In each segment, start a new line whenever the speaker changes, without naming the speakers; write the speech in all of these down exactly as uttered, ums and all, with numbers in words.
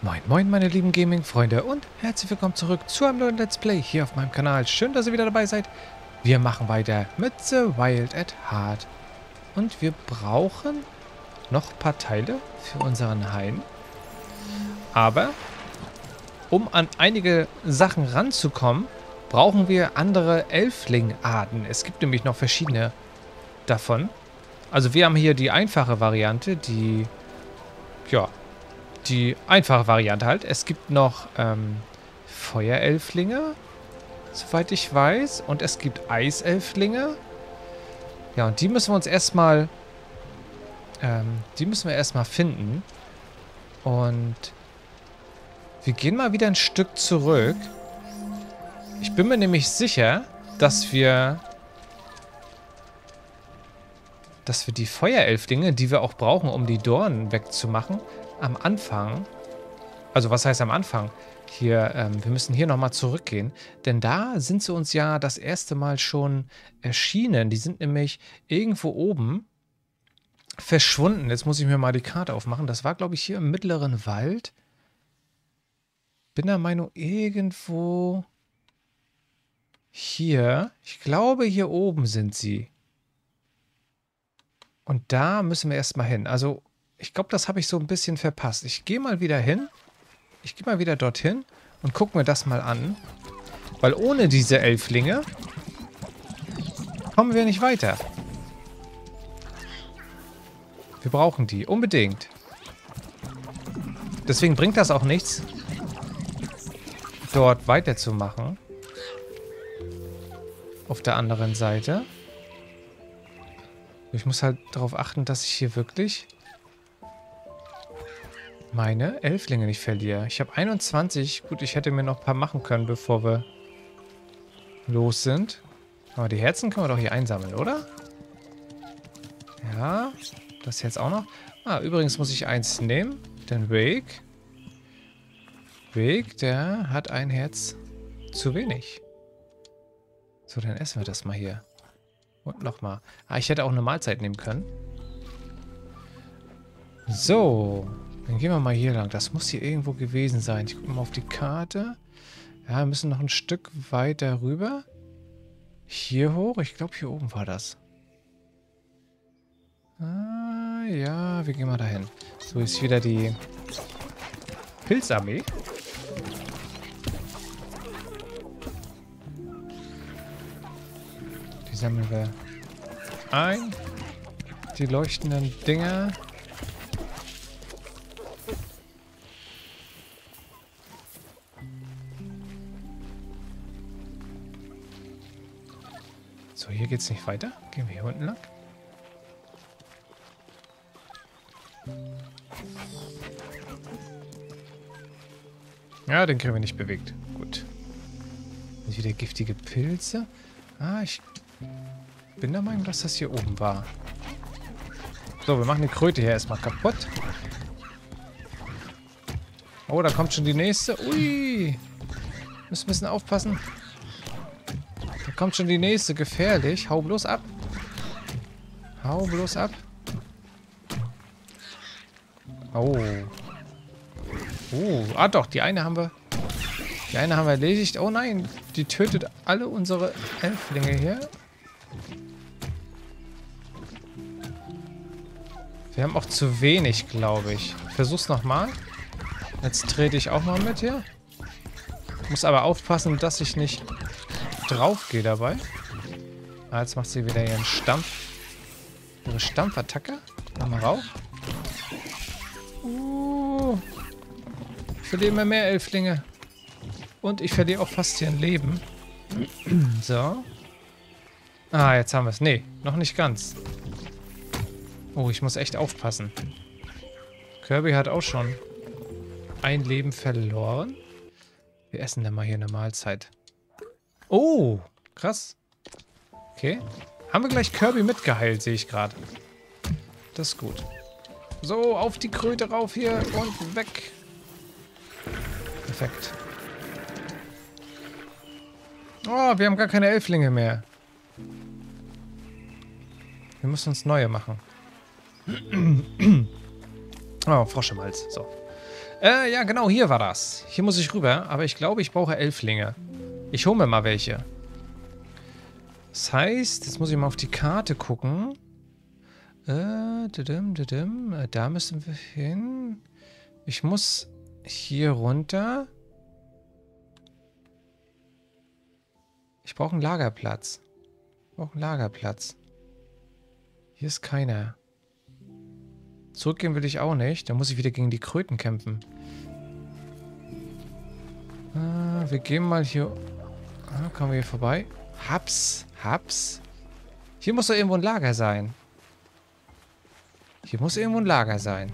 Moin moin meine lieben Gaming-Freunde und herzlich willkommen zurück zu einem neuen Let's Play hier auf meinem Kanal. Schön, dass ihr wieder dabei seid. Wir machen weiter mit The Wild at Heart. Und wir brauchen noch ein paar Teile für unseren Hain. Aber um an einige Sachen ranzukommen, brauchen wir andere Elfling-Arten. Es gibt nämlich noch verschiedene davon. Also wir haben hier die einfache Variante, die, ja, die einfache Variante halt. Es gibt noch ähm, Feuerelflinge, soweit ich weiß. Und es gibt Eiselflinge. Ja, und die müssen wir uns erstmal, ähm, die müssen wir erstmal finden. Und wir gehen mal wieder ein Stück zurück. Ich bin mir nämlich sicher, dass wir, dass wir die Feuerelflinge, die wir auch brauchen, um die Dornen wegzumachen, am Anfang, also was heißt am Anfang? Hier, ähm, wir müssen hier nochmal zurückgehen, denn da sind sie uns ja das erste Mal schon erschienen. Die sind nämlich irgendwo oben verschwunden. Jetzt muss ich mir mal die Karte aufmachen. Das war, glaube ich, hier im mittleren Wald. Bin der Meinung, irgendwo hier. Ich glaube, hier oben sind sie. Und da müssen wir erstmal hin. Also, ich glaube, das habe ich so ein bisschen verpasst. Ich gehe mal wieder hin. Ich gehe mal wieder dorthin und gucke mir das mal an. Weil ohne diese Elflinge kommen wir nicht weiter. Wir brauchen die. Unbedingt. Deswegen bringt das auch nichts, dort weiterzumachen. Auf der anderen Seite. Ich muss halt darauf achten, dass ich hier wirklich meine Elflinge nicht verliere. Ich habe einundzwanzig. Gut, ich hätte mir noch ein paar machen können, bevor wir los sind. Aber die Herzen können wir doch hier einsammeln, oder? Ja, das jetzt auch noch. Ah, übrigens muss ich eins nehmen. Den Wake. Wake, der hat ein Herz zu wenig. So, dann essen wir das mal hier. Und nochmal. Ah, ich hätte auch eine Mahlzeit nehmen können. So. Dann gehen wir mal hier lang. Das muss hier irgendwo gewesen sein. Ich gucke mal auf die Karte. Ja, wir müssen noch ein Stück weiter rüber. Hier hoch. Ich glaube, hier oben war das. Ah, ja. Wir gehen mal dahin. So ist wieder die Pilzarmee. Die sammeln wir ein. Die leuchtenden Dinger. So, hier geht's nicht weiter. Gehen wir hier unten lang. Ja, den kriegen wir nicht bewegt. Gut. Sind wieder giftige Pilze. Ah, ich bin der Meinung, dass das hier oben war. So, wir machen die Kröte hier erstmal kaputt. Oh, da kommt schon die nächste. Ui. Müssen ein bisschen aufpassen. Da kommt schon die nächste. Gefährlich. Hau bloß ab. Hau bloß ab. Oh. Oh. Ah doch, die eine haben wir. Die eine haben wir erledigt. Oh nein. Die tötet alle unsere Elflinge hier. Wir haben auch zu wenig, glaube ich. Versuch's nochmal. Jetzt trete ich auch mal mit hier. Muss aber aufpassen, dass ich nicht drauf gehe dabei. Ah, jetzt macht sie wieder ihren Stampf. Ihre Stampfattacke. Mach mal rauf. Uh, ich verliere immer mehr Elflinge. Und ich verliere auch fast hier ein Leben. So. Ah, jetzt haben wir es. Nee, noch nicht ganz. Oh, ich muss echt aufpassen. Kirby hat auch schon ein Leben verloren. Wir essen dann mal hier eine Mahlzeit. Oh, krass. Okay. Haben wir gleich Kirby mitgeheilt, sehe ich gerade. Das ist gut. So, auf die Kröte rauf hier und weg. Perfekt. Oh, wir haben gar keine Elflinge mehr. Wir müssen uns neue machen. Oh, Frosch im Hals. So. Äh, ja, genau, hier war das. Hier muss ich rüber, aber ich glaube, ich brauche Elflinge. Ich hole mir mal welche. Das heißt, jetzt muss ich mal auf die Karte gucken. Äh, didim, didim, äh, da müssen wir hin. Ich muss hier runter. Ich brauche einen Lagerplatz. Ich brauche einen Lagerplatz. Hier ist keiner. Zurückgehen will ich auch nicht. Da muss ich wieder gegen die Kröten kämpfen. Äh, wir gehen mal hier... Ah, kommen wir hier vorbei? Haps, haps. Hier muss doch irgendwo ein Lager sein. Hier muss irgendwo ein Lager sein.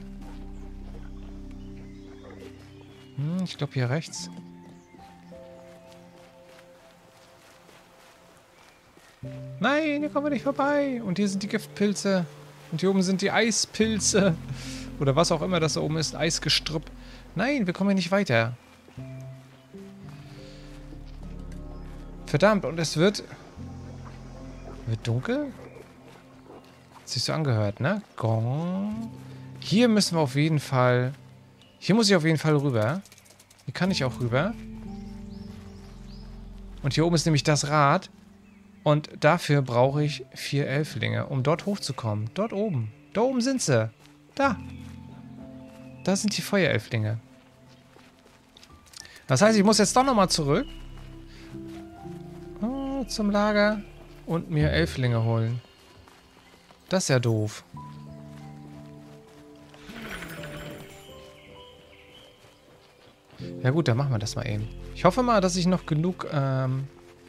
Hm, ich glaube hier rechts. Nein, hier kommen wir nicht vorbei. Und hier sind die Giftpilze. Und hier oben sind die Eispilze. Oder was auch immer das da oben ist. Eisgestrüpp. Nein, wir kommen hier nicht weiter. Verdammt, und es wird... Wird dunkel? Hat sich so angehört, ne? Gong. Hier müssen wir auf jeden Fall... Hier muss ich auf jeden Fall rüber. Hier kann ich auch rüber. Und hier oben ist nämlich das Rad. Und dafür brauche ich vier Elflinge, um dort hochzukommen. Dort oben. Da oben sind sie. Da. Da sind die Feuerelflinge. Das heißt, ich muss jetzt doch nochmal zurück. Oh, zum Lager. Und mir Elflinge holen. Das ist ja doof. Ja gut, dann machen wir das mal eben. Ich hoffe mal, dass ich noch genug... Ähm,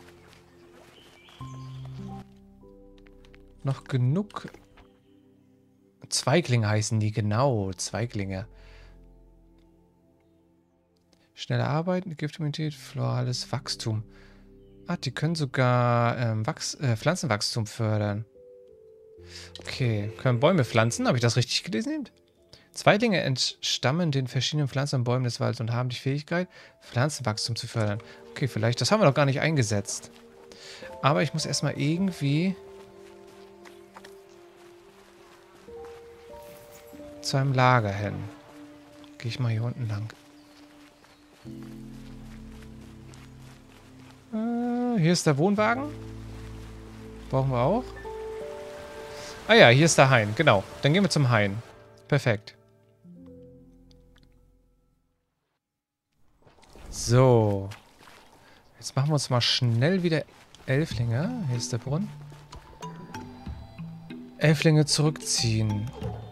noch genug... Zweiglinge heißen die, genau. Zweiglinge. Schnelle Arbeiten, Giftimmunität, florales Wachstum. Ah, die können sogar ähm, Wachs äh, Pflanzenwachstum fördern. Okay, können Bäume pflanzen? Habe ich das richtig gelesen? Zweiglinge entstammen den verschiedenen Pflanzen und Bäumen des Waldes und haben die Fähigkeit, Pflanzenwachstum zu fördern. Okay, vielleicht, das haben wir noch gar nicht eingesetzt. Aber ich muss erstmal irgendwie zu einem Lager hin. Gehe ich mal hier unten lang. Äh, hier ist der Wohnwagen. Brauchen wir auch. Ah ja, hier ist der Hain. Genau. Dann gehen wir zum Hain. Perfekt. So. Jetzt machen wir uns mal schnell wieder Elflinge. Hier ist der Brunnen. Elflinge zurückziehen.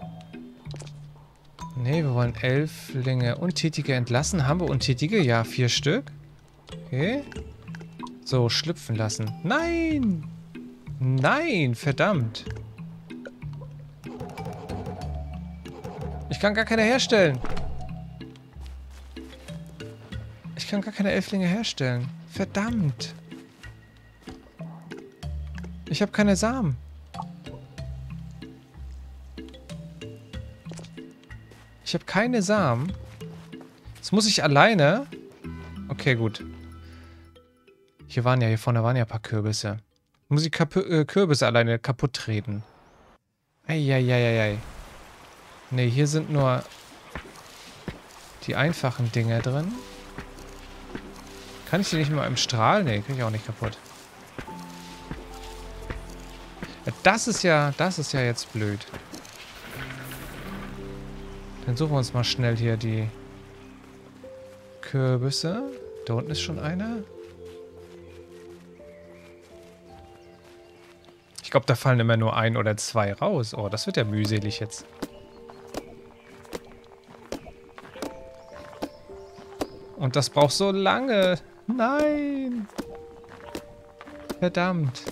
Ne, wir wollen Elflinge. Untätige entlassen. Haben wir Untätige? Ja, vier Stück. Okay. So, schlüpfen lassen. Nein! Nein, verdammt. Ich kann gar keine herstellen. Ich kann gar keine Elflinge herstellen. Verdammt. Ich habe keine Samen. Ich habe keine Samen. Jetzt muss ich alleine... Okay, gut. Hier waren ja, hier vorne waren ja ein paar Kürbisse. Muss ich Kap äh, Kürbisse alleine kaputt treten. Eieieiei. Ne, hier sind nur die einfachen Dinge drin. Kann ich die nicht mal im Strahl? Ne, kriege ich auch nicht kaputt. Das ist ja, das ist ja jetzt blöd. Dann suchen wir uns mal schnell hier die Kürbisse. Da unten ist schon einer. Ich glaube, da fallen immer nur ein oder zwei raus. Oh, das wird ja mühselig jetzt. Und das braucht so lange. Nein. Verdammt.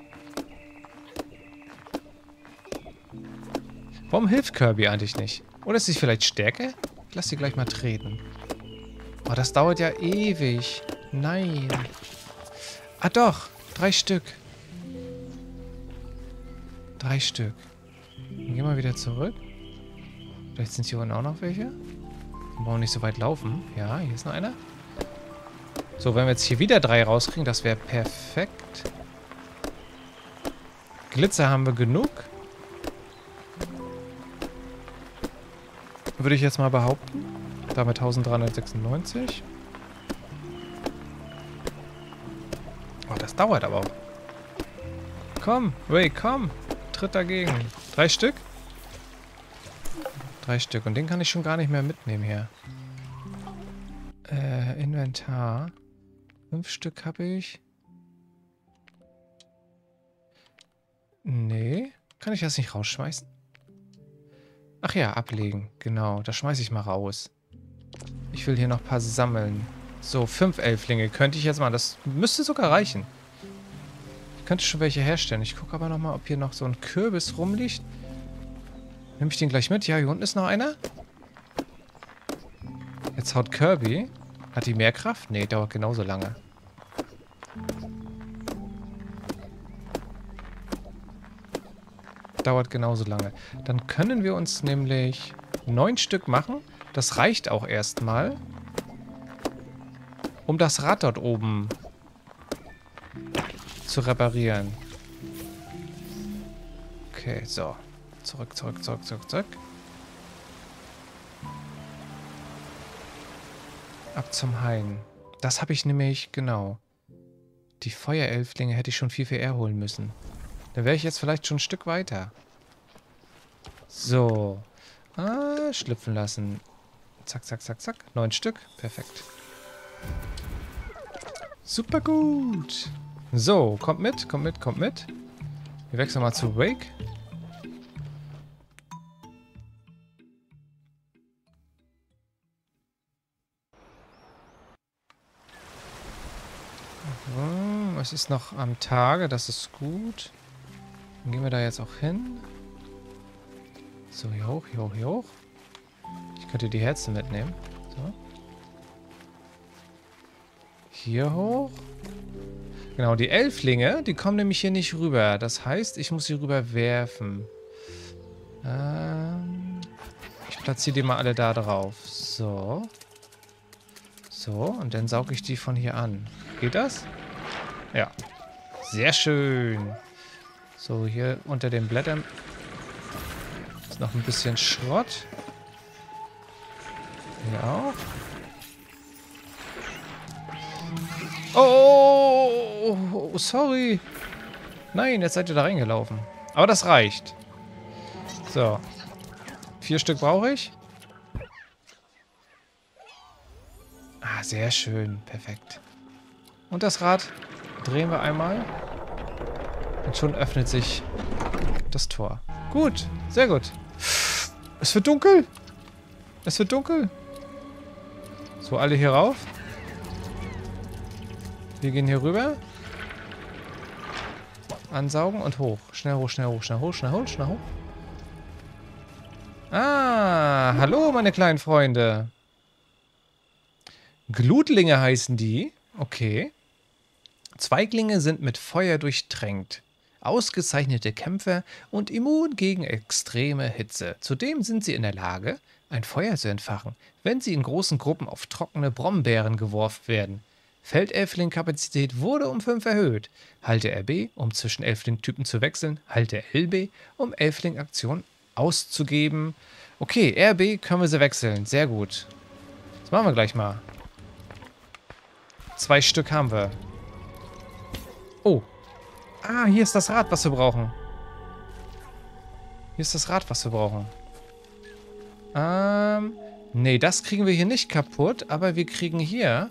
Warum hilft Kirby eigentlich nicht? Oder ist sie vielleicht stärker? Ich lasse sie gleich mal treten. Oh, das dauert ja ewig. Nein. Ah doch. Drei Stück. Drei Stück. Dann gehen wir wieder zurück. Vielleicht sind hier unten auch noch welche. Dann brauchen wir nicht so weit laufen. Ja, hier ist noch einer. So, wenn wir jetzt hier wieder drei rauskriegen, das wäre perfekt. Glitzer haben wir genug. Würde ich jetzt mal behaupten. Damit dreizehnhundertsechsundneunzig. Oh, das dauert aber auch. Komm, Ray, komm. Tritt dagegen. Drei Stück? Drei Stück. Und den kann ich schon gar nicht mehr mitnehmen hier. Äh, Inventar. Fünf Stück habe ich. Nee. Kann ich das nicht rausschmeißen? Ach ja, ablegen. Genau, das schmeiße ich mal raus. Ich will hier noch ein paar sammeln. So, fünf Elflinge könnte ich jetzt mal. Das müsste sogar reichen. Ich könnte schon welche herstellen. Ich gucke aber nochmal, ob hier noch so ein Kürbis rumliegt. Nehme ich den gleich mit? Ja, hier unten ist noch einer. Jetzt haut Kirby. Hat die mehr Kraft? Nee, dauert genauso lange. Dauert genauso lange. Dann können wir uns nämlich neun Stück machen. Das reicht auch erstmal. Um das Rad dort oben zu reparieren. Okay, so. Zurück, zurück, zurück, zurück, zurück. Ab zum Hain. Das habe ich nämlich, genau. Die Feuerelflinge hätte ich schon viel, viel eher holen müssen. Dann wäre ich jetzt vielleicht schon ein Stück weiter. So. Ah, schlüpfen lassen. Zack, zack, zack, zack. Neun Stück. Perfekt. Super gut. So, kommt mit, kommt mit, kommt mit. Wir wechseln mal zu Wake. So, es ist noch am Tage, das ist gut. Dann gehen wir da jetzt auch hin. So, hier hoch, hier hoch, hier hoch. Ich könnte die Herzen mitnehmen. So. Hier hoch. Genau, die Elflinge, die kommen nämlich hier nicht rüber. Das heißt, ich muss sie rüber werfen. Ähm, ich platziere die mal alle da drauf. So. So, und dann sauge ich die von hier an. Geht das? Ja. Sehr schön. So, hier unter den Blättern ist noch ein bisschen Schrott. Hier auch. Oh, oh, oh, sorry. Nein, jetzt seid ihr da reingelaufen. Aber das reicht. So. Vier Stück brauche ich. Ah, sehr schön. Perfekt. Und das Rad drehen wir einmal. Und schon öffnet sich das Tor. Gut. Sehr gut. Es wird dunkel. Es wird dunkel. So, alle hier rauf. Wir gehen hier rüber. Ansaugen und hoch. Schnell hoch, schnell hoch, schnell hoch, schnell hoch, schnell hoch. Ah, hallo meine kleinen Freunde. Glutlinge heißen die. Okay. Zweiglinge sind mit Feuer durchtränkt. Ausgezeichnete Kämpfer und immun gegen extreme Hitze. Zudem sind sie in der Lage, ein Feuer zu entfachen, wenn sie in großen Gruppen auf trockene Brombeeren geworfen werden. Feldelfling-Kapazität wurde um fünf erhöht. Halte R B, um zwischen Elfling-Typen zu wechseln. Halte L B, um Elfling-Aktionen auszugeben. Okay, R B können wir sie wechseln. Sehr gut. Das machen wir gleich mal. Zwei Stück haben wir. Oh. Ah, hier ist das Rad, was wir brauchen. Hier ist das Rad, was wir brauchen. Ähm, nee, das kriegen wir hier nicht kaputt, aber wir kriegen hier...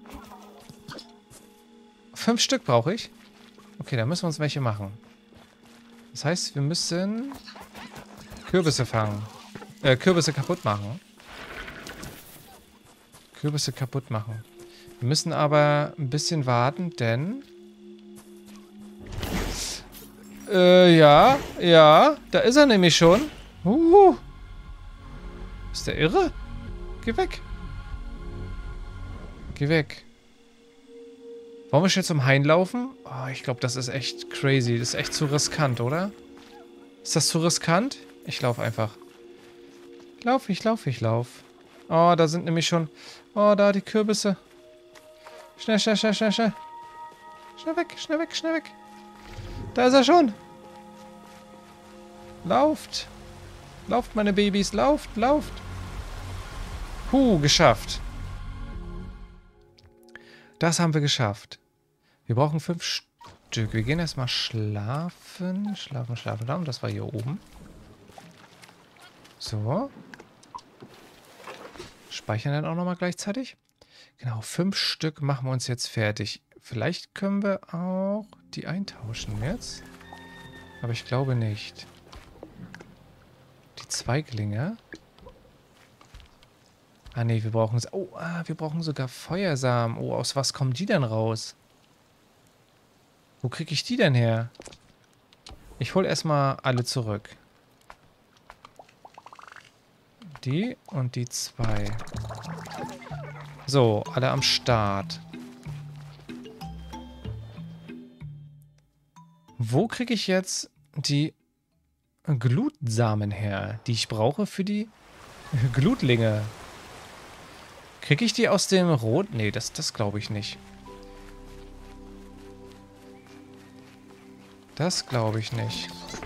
Fünf Stück brauche ich. Okay, da müssen wir uns welche machen. Das heißt, wir müssen Kürbisse fangen. Äh, Kürbisse kaputt machen. Kürbisse kaputt machen. Wir müssen aber ein bisschen warten, denn... Äh, ja, ja. Da ist er nämlich schon. Uh. Ist der irre? Geh weg. Geh weg. Wollen wir schnell zum Hain laufen? Oh, ich glaube, das ist echt crazy. Das ist echt zu riskant, oder? Ist das zu riskant? Ich laufe einfach. Lauf, ich laufe, ich laufe. Oh, da sind nämlich schon... Oh, da die Kürbisse. Schnell, schnell, schnell, schnell, schnell. Schnell weg, schnell weg, schnell weg. Da ist er schon. Lauft. Lauft, meine Babys, lauft, lauft. Huh, geschafft. Das haben wir geschafft. Wir brauchen fünf Stück. Wir gehen erstmal schlafen. Schlafen, schlafen. Da. Und das war hier oben. So. Speichern dann auch nochmal gleichzeitig. Genau, fünf Stück machen wir uns jetzt fertig. Vielleicht können wir auch die eintauschen jetzt. Aber ich glaube nicht. Die Zweiglinge. Ah ne, wir brauchen... Oh, ah, wir brauchen sogar Feuersamen. Oh, aus was kommen die denn raus? Wo kriege ich die denn her? Ich hole erstmal alle zurück. Die und die zwei. So, alle am Start. Wo kriege ich jetzt die Glutsamen her, die ich brauche für die Glutlinge? Kriege ich die aus dem Rot? Nee, das, das glaube ich nicht. Das glaube ich nicht.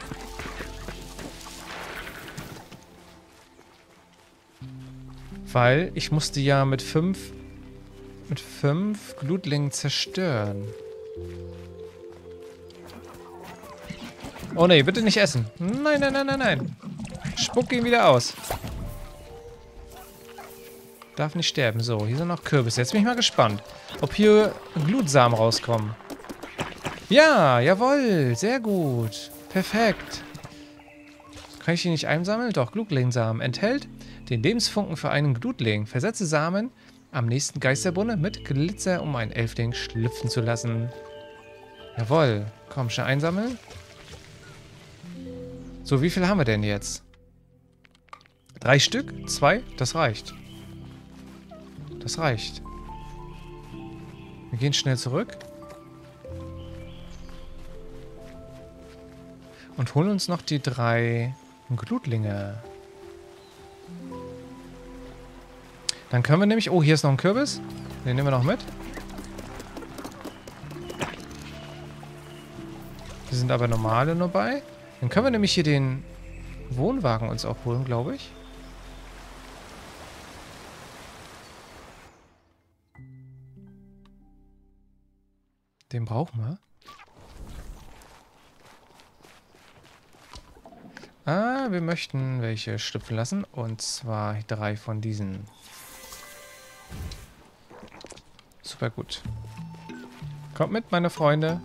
Weil ich musste ja mit fünf mit fünf Glutlingen zerstören. Oh nee, bitte nicht essen. Nein, nein, nein, nein, nein. Spuck ihn wieder aus. Darf nicht sterben. So, hier sind noch Kürbisse. Jetzt bin ich mal gespannt, ob hier Glutsamen rauskommen. Ja, jawohl. Sehr gut. Perfekt. Kann ich die nicht einsammeln? Doch, Glutlingsamen. Enthält den Lebensfunken für einen Glutling. Versetze Samen am nächsten Geisterbrunnen mit Glitzer, um einen Elfling schlüpfen zu lassen. Jawohl. Komm, schnell einsammeln. So, wie viel haben wir denn jetzt? Drei Stück? Zwei? Das reicht. Das reicht. Wir gehen schnell zurück. Und holen uns noch die drei Glutlinge. Dann können wir nämlich... Oh, hier ist noch ein Kürbis. Den nehmen wir noch mit. Hier sind aber normale nur bei. Dann können wir nämlich hier den Wohnwagen uns auch holen, glaube ich. Den brauchen wir. Ah, wir möchten welche schlüpfen lassen. Und zwar drei von diesen. Super gut. Kommt mit, meine Freunde.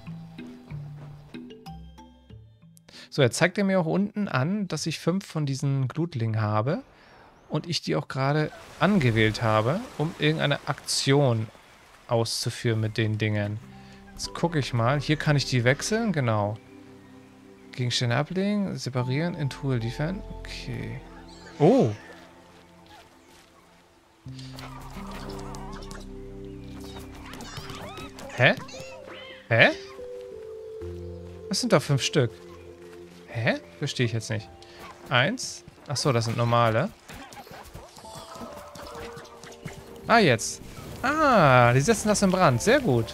So, jetzt zeigt er mir auch unten an, dass ich fünf von diesen Glutlingen habe. Und ich die auch gerade angewählt habe, um irgendeine Aktion auszuführen mit den Dingen. Jetzt gucke ich mal. Hier kann ich die wechseln, genau. Gegenstände ablegen, separieren, in Truhe liefern. Okay. Oh! Hä? Hä? Was sind da fünf Stück? Hä? Verstehe ich jetzt nicht. Eins. Achso, das sind normale. Ah, jetzt. Ah, die setzen das in Brand. Sehr gut.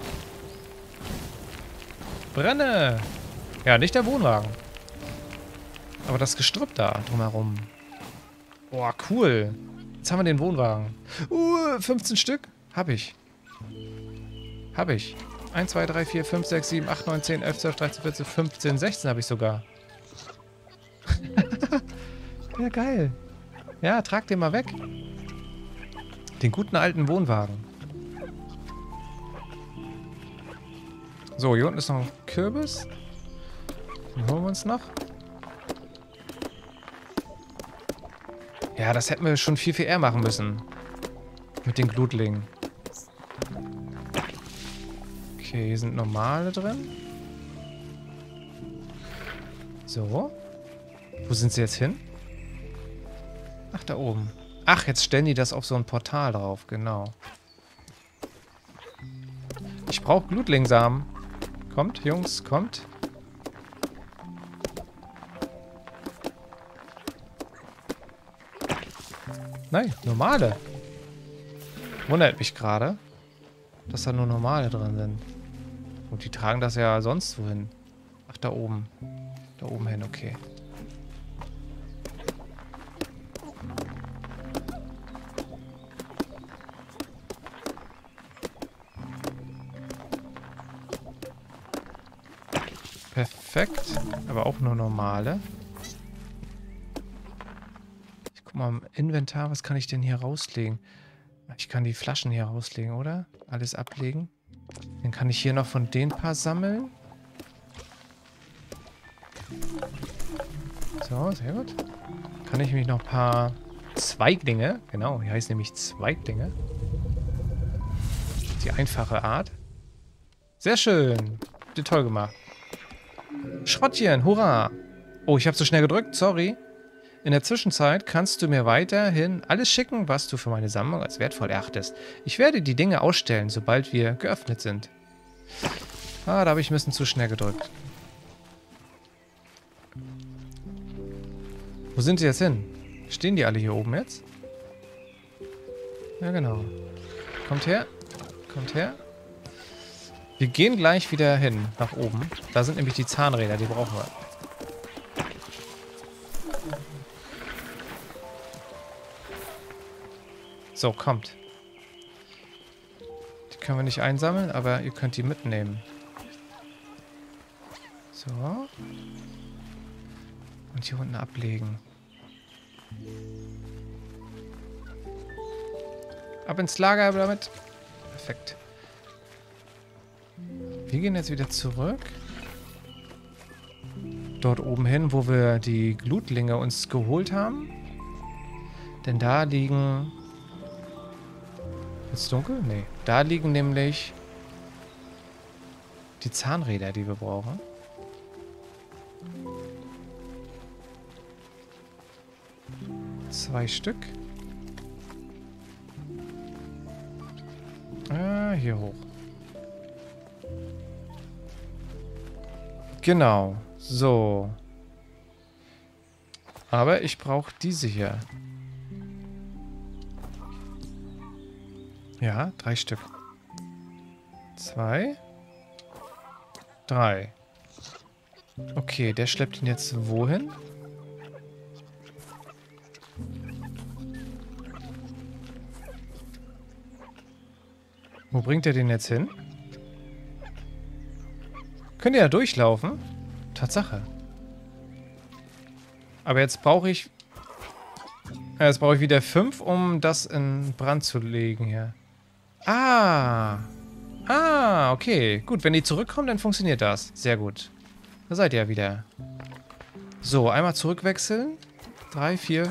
Brenne! Ja, nicht der Wohnwagen. Aber das Gestrüpp da drumherum. Boah, cool. Jetzt haben wir den Wohnwagen. Uh, fünfzehn Stück? Hab ich. Hab ich. eins, zwei, drei, vier, fünf, sechs, sieben, acht, neun, zehn, elf, zwölf, dreizehn, vierzehn, fünfzehn, sechzehn habe ich sogar. Ja, geil. Ja, trag den mal weg. Den guten alten Wohnwagen. So, hier unten ist noch ein Kürbis. Den holen wir uns noch. Ja, das hätten wir schon viel, viel eher machen müssen. Mit den Glutlingen. Okay, hier sind normale drin. So. Wo sind sie jetzt hin? Ach, da oben. Ach, jetzt stellen die das auf so ein Portal drauf. Genau. Ich brauche Glutlingsamen. Kommt, Jungs, kommt. Nein, normale. Wundert mich gerade, dass da nur normale drin sind. Und die tragen das ja sonst wohin. Ach, da oben. Da oben hin, okay. Perfekt. Aber auch nur normale. Ich guck mal im Inventar, was kann ich denn hier rauslegen? Ich kann die Flaschen hier rauslegen, oder? Alles ablegen. Dann kann ich hier noch von den paar sammeln. So, sehr gut. Kann ich mich noch ein paar Zweiglinge, genau, die heißen nämlich Zweiglinge. Die einfache Art. Sehr schön. Habt ihr toll gemacht. Schrottchen, hurra. Oh, ich habe so schnell gedrückt, sorry. In der Zwischenzeit kannst du mir weiterhin alles schicken, was du für meine Sammlung als wertvoll erachtest. Ich werde die Dinge ausstellen, sobald wir geöffnet sind. Ah, da habe ich ein bisschen zu schnell gedrückt. Wo sind sie jetzt hin? Stehen die alle hier oben jetzt? Ja, genau. Kommt her. Kommt her. Wir gehen gleich wieder hin, nach oben. Da sind nämlich die Zahnräder, die brauchen wir. So, kommt. Die können wir nicht einsammeln, aber ihr könnt die mitnehmen. So. Und hier unten ablegen. Ab ins Lager damit. Perfekt. Wir gehen jetzt wieder zurück. Dort oben hin, wo wir die Glutlinge uns geholt haben. Denn da liegen... Ist es dunkel? Nee. Da liegen nämlich die Zahnräder, die wir brauchen. Zwei Stück. Ah, hier hoch. Genau. So. Aber ich brauche diese hier. Ja, drei Stück. Zwei. Drei. Okay, der schleppt ihn jetzt wohin? Wo bringt er den jetzt hin? Könnt ihr ja durchlaufen? Tatsache. Aber jetzt brauche ich... Jetzt brauche ich wieder fünf, um das in Brand zu legen hier. Ah. Ah, okay. Gut, wenn die zurückkommen, dann funktioniert das. Sehr gut. Da seid ihr ja wieder. So, einmal zurückwechseln. Drei, vier.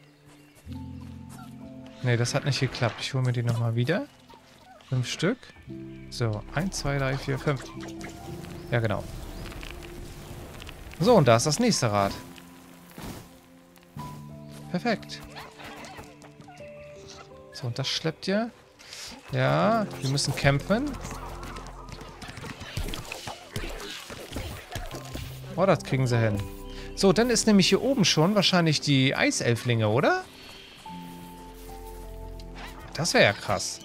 Ne, das hat nicht geklappt. Ich hole mir die nochmal wieder. Fünf Stück. So, eins, zwei, drei, vier, fünf. Ja, genau. So, und da ist das nächste Rad. Perfekt. So, und das schleppt ihr. Ja, wir müssen campen. Oh, das kriegen sie hin. So, dann ist nämlich hier oben schon wahrscheinlich die Eiselflinge, oder? Das wäre ja krass.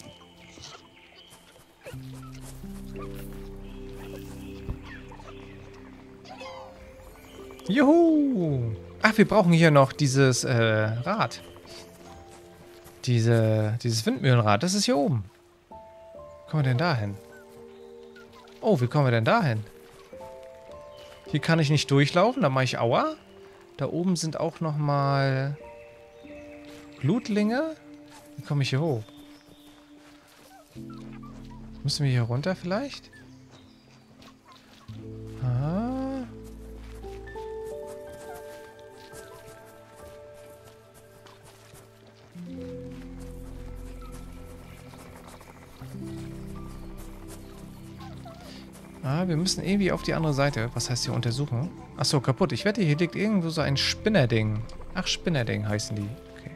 Juhu! Ach, wir brauchen hier noch dieses äh, Rad. Diese, dieses Windmühlenrad, das ist hier oben. Wie kommen wir denn da hin? Oh, wie kommen wir denn da hin? Hier kann ich nicht durchlaufen, da mache ich Aua. Da oben sind auch nochmal Glutlinge. Wie komme ich hier hoch? Müssen wir hier runter vielleicht? Ah. Ah, wir müssen irgendwie auf die andere Seite. Was heißt hier untersuchen? Achso, kaputt. Ich wette, hier liegt irgendwo so ein Spinnerding. Ach, Spinnerding heißen die. Okay.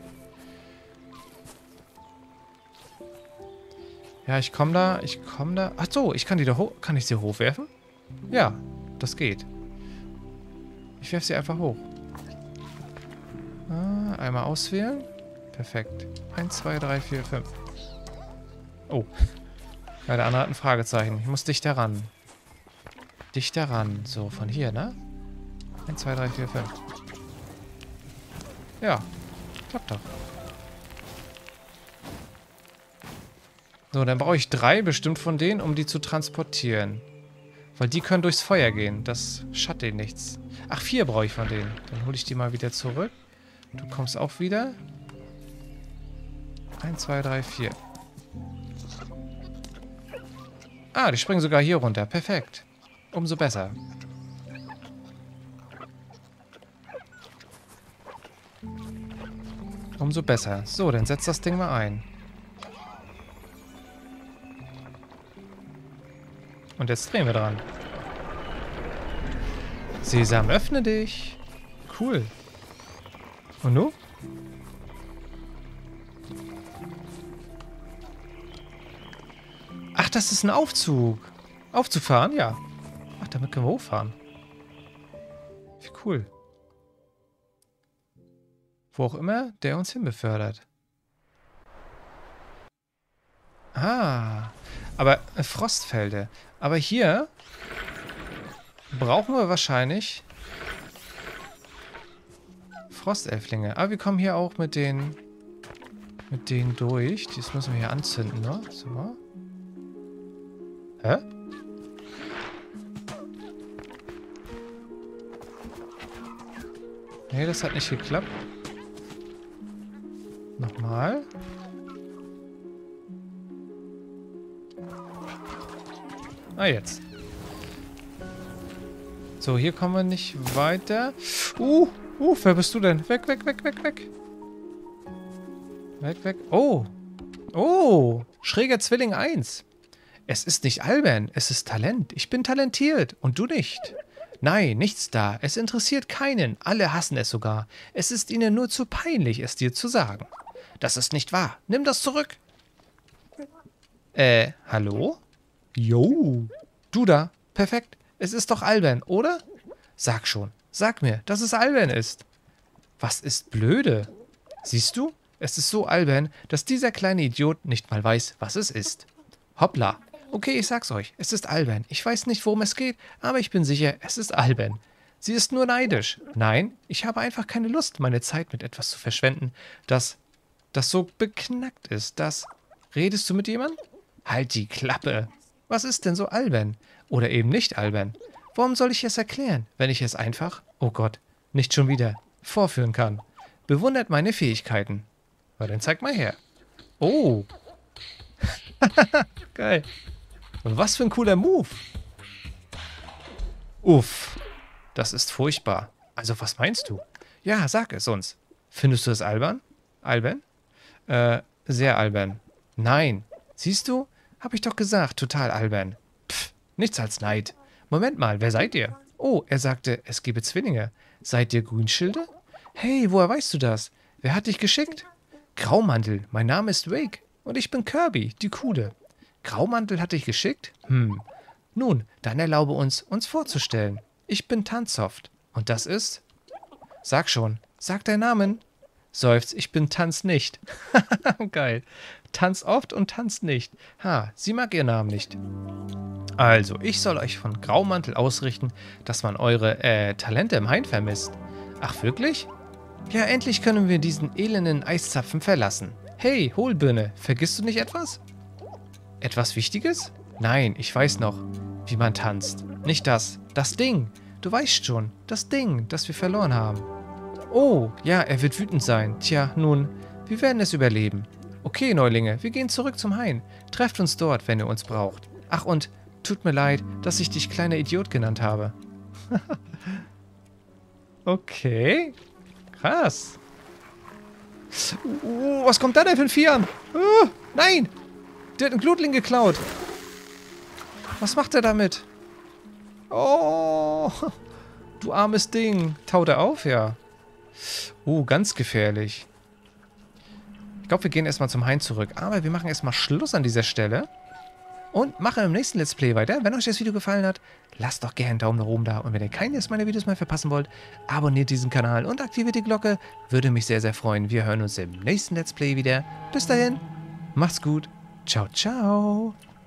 Ja, ich komme da. Ich komme da. Ach so, ich kann die da hoch. Kann ich sie hochwerfen? Ja, das geht. Ich werfe sie einfach hoch. Ah, einmal auswählen. Perfekt. Eins, zwei, drei, vier, fünf. Oh. Ja, der andere hat ein Fragezeichen. Ich muss dichter ran. Dichter ran. So, von hier, ne? eins, zwei, drei, vier, fünf. Ja. Klappt doch. So, dann brauche ich drei bestimmt von denen, um die zu transportieren. Weil die können durchs Feuer gehen. Das schadet denen nichts. Ach, vier brauche ich von denen. Dann hole ich die mal wieder zurück. Du kommst auch wieder. Eins, zwei, drei, vier. Ah, die springen sogar hier runter. Perfekt. Umso besser. Umso besser. So, dann setz das Ding mal ein. Und jetzt drehen wir dran. Sesam, öffne dich. Cool. Und nu? Ach, das ist ein Aufzug. Aufzufahren? Ja. Ach, damit können wir hochfahren. Wie cool. Wo auch immer der uns hinbefördert. Ah. Aber äh, Frostfelder. Aber hier brauchen wir wahrscheinlich Frostelflinge. Aber wir kommen hier auch mit den mit denen durch. Das müssen wir hier anzünden, ne? So. Hä? Nee, das hat nicht geklappt. Nochmal. Ah, jetzt. So, hier kommen wir nicht weiter. Uh, uh, wer bist du denn? Weg, weg, weg, weg, weg. Weg, weg. Oh. Oh. Schräger Zwilling eins. Es ist nicht albern, es ist Talent. Ich bin talentiert und du nicht. Nein, nichts da. Es interessiert keinen. Alle hassen es sogar. Es ist ihnen nur zu peinlich, es dir zu sagen. Das ist nicht wahr. Nimm das zurück. Äh, hallo? Jo. Du da. Perfekt. Es ist doch albern, oder? Sag schon. Sag mir, dass es albern ist. Was ist blöde? Siehst du? Es ist so albern, dass dieser kleine Idiot nicht mal weiß, was es ist. Hoppla. Okay, ich sag's euch. Es ist albern. Ich weiß nicht, worum es geht, aber ich bin sicher, es ist albern. Sie ist nur neidisch. Nein, ich habe einfach keine Lust, meine Zeit mit etwas zu verschwenden, das, das so beknackt ist, das... Redest du mit jemandem? Halt die Klappe. Was ist denn so albern? Oder eben nicht albern? Warum soll ich es erklären, wenn ich es einfach, oh Gott, nicht schon wieder, vorführen kann? Bewundert meine Fähigkeiten. Na, dann zeig mal her. Oh. Geil. Was für ein cooler Move. Uff. Das ist furchtbar. Also, was meinst du? Ja, sag es uns. Findest du es albern? Albern? Äh, sehr albern. Nein. Siehst du? Hab ich doch gesagt, total albern. Pff, nichts als Neid. Moment mal, wer seid ihr? Oh, er sagte, es gebe Zwillinge. Seid ihr Grünschilde? Hey, woher weißt du das? Wer hat dich geschickt? Graumantel, mein Name ist Wake. Und ich bin Kirby, die Coole. Graumantel hat dich geschickt? Hm. Nun, dann erlaube uns, uns vorzustellen. Ich bin Tanzsoft. Und das ist? Sag schon. Sag deinen Namen. Seufzt, ich bin Tanz nicht. Geil. Tanz oft und tanzt nicht. Ha, sie mag ihren Namen nicht. Also, ich soll euch von Graumantel ausrichten, dass man eure, äh, Talente im Hain vermisst. Ach, wirklich? Ja, endlich können wir diesen elenden Eiszapfen verlassen. Hey, Hohlbirne, vergisst du nicht etwas? Etwas Wichtiges? Nein, ich weiß noch, wie man tanzt. Nicht das. Das Ding. Du weißt schon, das Ding, das wir verloren haben. Oh, ja, er wird wütend sein. Tja, nun, wir werden es überleben. Okay, Neulinge, wir gehen zurück zum Hain. Trefft uns dort, wenn ihr uns braucht. Ach und, tut mir leid, dass ich dich kleiner Idiot genannt habe. Okay. Krass. Uh, was kommt da denn für ein Vieh an? Uh, nein! Der hat einen Glutling geklaut. Was macht er damit? Oh, du armes Ding. Taut er auf? Ja. Uh, ganz gefährlich. Ich glaube, wir gehen erstmal zum Hain zurück. Aber wir machen erstmal Schluss an dieser Stelle. Und machen im nächsten Let's Play weiter. Wenn euch das Video gefallen hat, lasst doch gerne einen Daumen nach oben da. Und wenn ihr keines meiner Videos mehr verpassen wollt, abonniert diesen Kanal und aktiviert die Glocke. Würde mich sehr, sehr freuen. Wir hören uns im nächsten Let's Play wieder. Bis dahin, macht's gut. Ciao, ciao.